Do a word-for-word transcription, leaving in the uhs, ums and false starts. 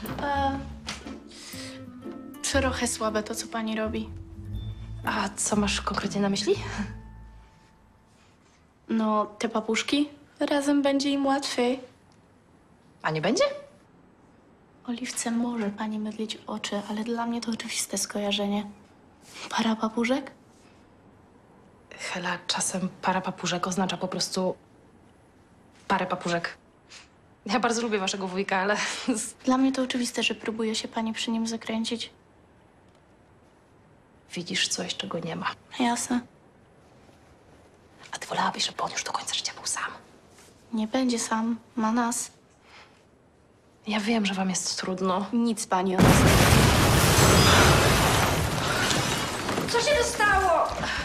E, trochę słabe to, co pani robi. A co masz konkretnie na myśli? No, te papuszki, razem będzie im łatwiej. A nie będzie? Oliwce może pani mydlić oczy, ale dla mnie to oczywiste skojarzenie. Para papuszek? Hela, czasem para papużek oznacza po prostu parę papużek. Ja bardzo lubię waszego wujka, ale Dla mnie to oczywiste, że próbuje się pani przy nim zakręcić. widzisz coś, czego nie ma. Jasne. A ty wolałabyś, żeby on już do końca życia był sam. Nie będzie sam, ma nas. Ja wiem, że wam jest trudno. Nic pani o nas nie wie. Co się to stało?